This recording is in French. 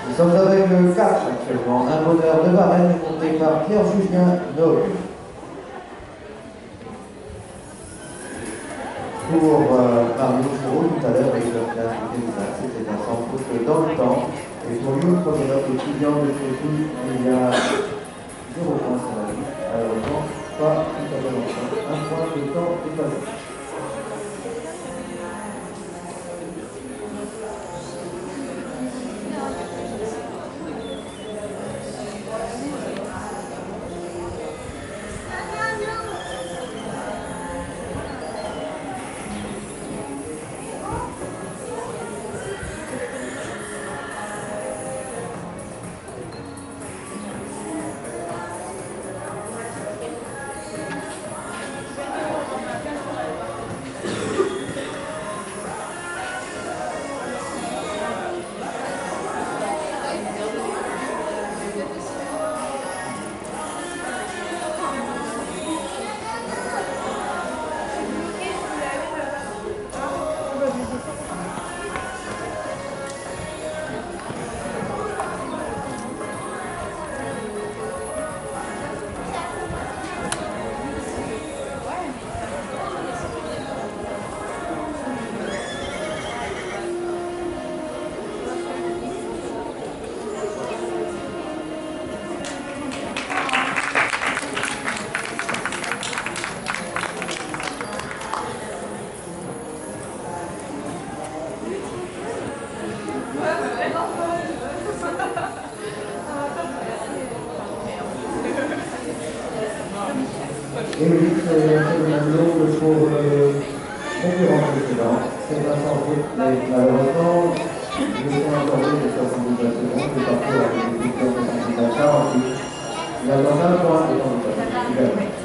Nous sommes avec le 4 actuellement, un bonheur de Varennes monté par Pierre-Julien Noël. Pour Mario Fourreau tout à l'heure avec leur classe de Kézak, c'était un sans faute dans le temps. Et pour lui, premier notre étudiant de Crécy, il y a 0 points sur la liste. Malheureusement, pas tout à fait longtemps. Un point de temps est passé. Et oui, c'est le tableau pour concurrence précédente. C'est un sans faute, mais malheureusement, je suis accordé de 72 secondes, je parcours avec des victoires de 48. Il a dans un point de temps de